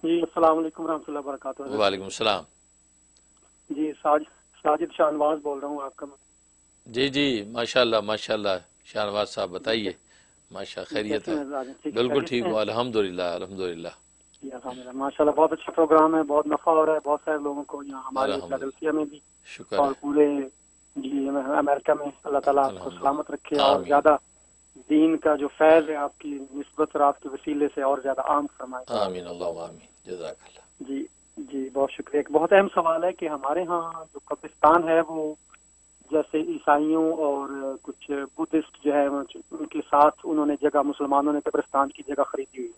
جی السلام علیکم ورحمۃ اللہ وبرکاتہ. وعلیکم السلام. جی ساجد شاہنواز بول رہا ہوں آپ کا. جی جی ماشاءاللہ شاہنواز صاحب بتائیے. ماشاء خیریت ہے؟ بالکل ٹھیک ہوں الحمدللہ. جی الحمدللہ ماشاء اللہ، بہت اچھا پروگرام ہے، بہت نفع ہو رہا ہے بہت سارے لوگوں کو یہاں ہمارے فیلڈلفیا میں بھی شکر اور ہے. پورے جی امریکہ میں. اللہ تعالیٰ آپ کو الحمدللہ. سلامت رکھے اور آمین زیادہ دین کا جو فیض ہے آپ کی نسبت اور آپ کے وسیلے سے اور زیادہ عام فرمائے. آمین اللہم آمین. جزاک اللہ. جی جی بہت شکریہ. ایک بہت اہم سوال ہے کہ ہمارے ہاں جو قبرستان ہے وہ جیسے عیسائیوں اور کچھ بدھسٹ جو ہے ان کے ساتھ انہوں نے جگہ، مسلمانوں نے قبرستان کی جگہ خریدی ہوئی.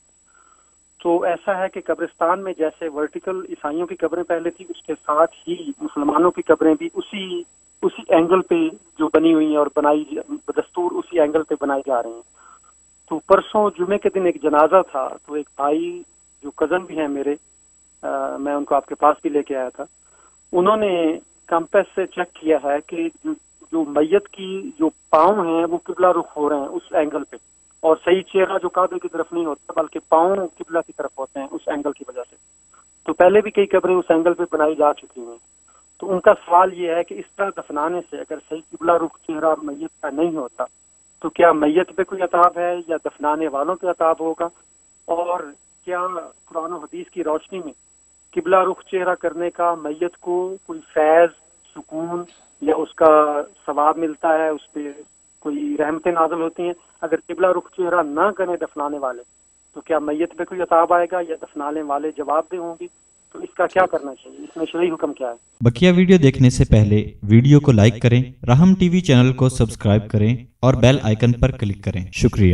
تو ایسا ہے کہ قبرستان میں جیسے ورٹیکل عیسائیوں کی قبریں پہلے تھی، اس کے ساتھ ہی مسلمانوں کی قبریں بھی اسی اینگل پہ جو بنی ہوئی ہیں اور بنائی دستور اسی اینگل پہ بنائی جا رہے ہیں. تو پرسوں جمعے کے دن ایک جنازہ تھا، تو ایک بھائی جو کزن بھی ہیں میرے، میں ان کو آپ کے پاس بھی لے کے آیا تھا، انہوں نے کمپیس سے چیک کیا ہے کہ جو میت کی جو پاؤں ہیں وہ قبلہ رخ ہو رہے ہیں اس اینگل پہ، اور صحیح چہرہ جو کعبے کی طرف نہیں ہوتا بلکہ پاؤں قبلہ کی طرف ہوتے ہیں اس اینگل کی وجہ سے. تو پہلے بھی کئی قبریں اس اینگل پہ بنائی جا چکی ہیں. تو ان کا سوال یہ ہے کہ اس طرح دفنانے سے اگر صحیح قبلہ رخ چہرہ میت کا نہیں ہوتا تو کیا میت پہ کوئی عذاب ہے یا دفنانے والوں پہ عذاب ہوگا، اور کیا قرآن و حدیث کی روشنی میں قبلہ رخ چہرہ کرنے کا میت کو کوئی فیض، سکون یا اس کا ثواب ملتا ہے، اس پہ کوئی رحمتیں نازل ہوتی ہیں؟ اگر قبلہ رخ چہرہ نہ کریں دفنانے والے تو کیا میت پہ کوئی عذاب آئے گا یا دفنانے والے جواب دہ ہوں گی؟ تو اس کا کیا کرنا چاہیے، اس میں شرعی حکم کیا ہے؟ بقیہ ویڈیو دیکھنے سے پہلے ویڈیو کو لائک کریں، رحم ٹی وی چینل کو سبسکرائب کریں اور بیل آئیکن پر کلک کریں. شکریہ.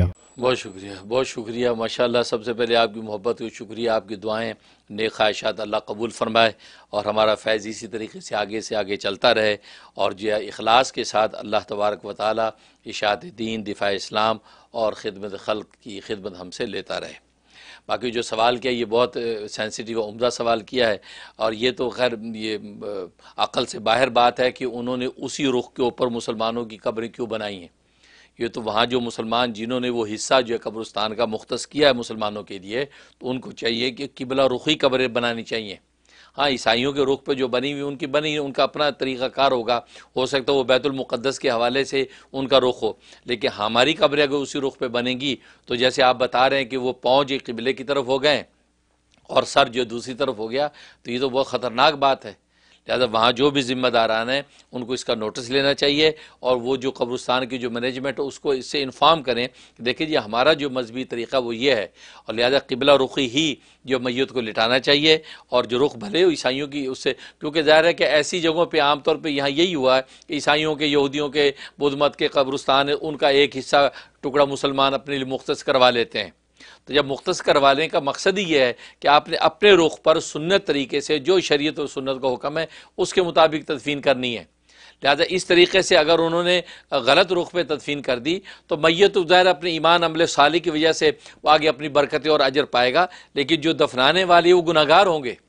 بہت شکریہ. ماشاءاللہ سب سے پہلے آپ کی محبت کو شکریہ، آپ کی دعائیں، نیک خواہشات اللہ قبول فرمائے اور ہمارا فیض اسی طریقے سے آگے چلتا رہے، اور جو اخلاص کے ساتھ اللہ تبارک و تعالی اشاعت دین، دفاع اسلام اور خدمت خلق کی خدمت ہم سے لیتا رہے. باقی جو سوال کیا یہ بہت سینسیٹیو و عمدہ سوال کیا ہے، اور یہ تو خیر یہ عقل سے باہر بات ہے کہ انہوں نے اسی رخ کے اوپر مسلمانوں کی قبریں کیوں بنائی ہیں. یہ تو وہاں جو مسلمان جنہوں نے وہ حصہ جو ہے قبرستان کا مختص کیا ہے مسلمانوں کے لیے، تو ان کو چاہیے کہ قبلہ رخی قبریں بنانی چاہیے. ہاں عیسائیوں کے رخ پہ جو بنی ہوئی ان کی بنی، ان کا اپنا طریقہ کار ہوگا، ہو سکتا ہے وہ بیت المقدس کے حوالے سے ان کا رخ ہو، لیکن ہماری قبریں اگر اسی رخ پہ بنیں گی تو جیسے آپ بتا رہے ہیں کہ وہ پاؤں جو قبلے کی طرف ہو گئے اور سر جو دوسری طرف ہو گیا، تو یہ تو بہت خطرناک بات ہے. لہٰذا وہاں جو بھی ذمہ داران ہیں ان کو اس کا نوٹس لینا چاہیے، اور وہ جو قبرستان کی جو مینجمنٹ ہے اس کو اس سے انفارم کریں کہ دیکھیں جی ہمارا جو مذہبی طریقہ وہ یہ ہے، اور لہٰذا قبلہ رخی ہی جو میت کو لٹانا چاہیے. اور جو رخ بھلے عیسائیوں کی اس سے، کیونکہ ظاہر ہے کہ ایسی جگہوں پہ عام طور پہ یہاں یہی ہوا ہے کہ عیسائیوں کے، یہودیوں کے، بدھ مت کے قبرستان ان کا ایک حصہ ٹکڑا مسلمان اپنے لیے مختص کروا لیتے ہیں. تو جب مختص کروانے کا مقصد ہی یہ ہے کہ آپ نے اپنے رخ پر سنت طریقے سے جو شریعت و سنت کا حکم ہے اس کے مطابق تدفین کرنی ہے. لہذا اس طریقے سے اگر انہوں نے غلط رخ پہ تدفین کر دی تو میت ظاہر اپنے ایمان عمل صالح کی وجہ سے وہ آگے اپنی برکتیں اور اجر پائے گا، لیکن جو دفنانے والے وہ گناہگار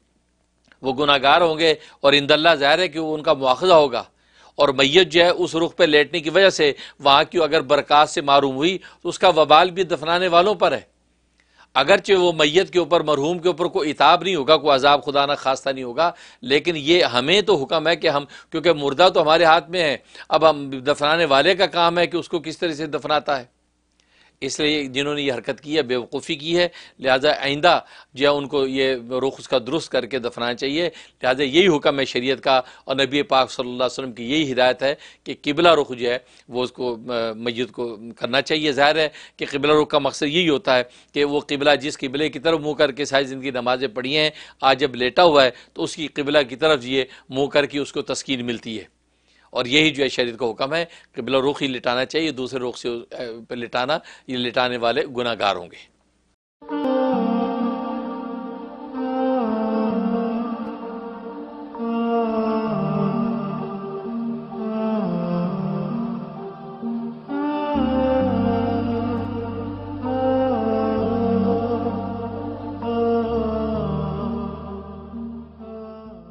ہوں گے اور عند اللہ ظاہر ہے کہ وہ ان کا مواخذہ ہوگا. اور میت جو ہے اس رخ پہ لیٹنے کی وجہ سے وہاں کی اگر برکات سے معروم ہوئی تو اس کا وبال بھی دفنانے والوں پر ہے. اگرچہ وہ میت کے اوپر، مرحوم کے اوپر کوئی عتاب نہیں ہوگا، کوئی عذاب خدا نہ خواستہ نہیں ہوگا، لیکن یہ ہمیں تو حکم ہے کہ ہم، کیونکہ مردہ تو ہمارے ہاتھ میں ہے، اب ہم دفنانے والے کا کام ہے کہ اس کو کس طرح سے دفناتا ہے. اس لیے جنہوں نے یہ حرکت کی ہے بے وقوفی کی ہے، لہذا آئندہ جو ہے ان کو یہ رخ اس کا درست کر کے دفنانا چاہیے. لہذا یہی حکم ہے شریعت کا، اور نبی پاک صلی اللہ علیہ وسلم کی یہی ہدایت ہے کہ قبلہ رخ جو ہے وہ اس کو میت کو کرنا چاہیے. ظاہر ہے کہ قبلہ رخ کا مقصد یہی ہوتا ہے کہ وہ قبلہ جس قبلے کی طرف منہ کر کے ساری زندگی نمازیں پڑھی ہیں، آج جب لیٹا ہوا ہے تو اس کی قبلہ کی طرف یہ منہ کر کے اس کو تسکین ملتی ہے. اور یہی جو ہے شریعت کا حکم ہے، قبلہ رخ ہی لٹانا چاہیے، دوسرے رخ سے لٹانا، یہ لٹانے والے گناہ گار ہوں گے.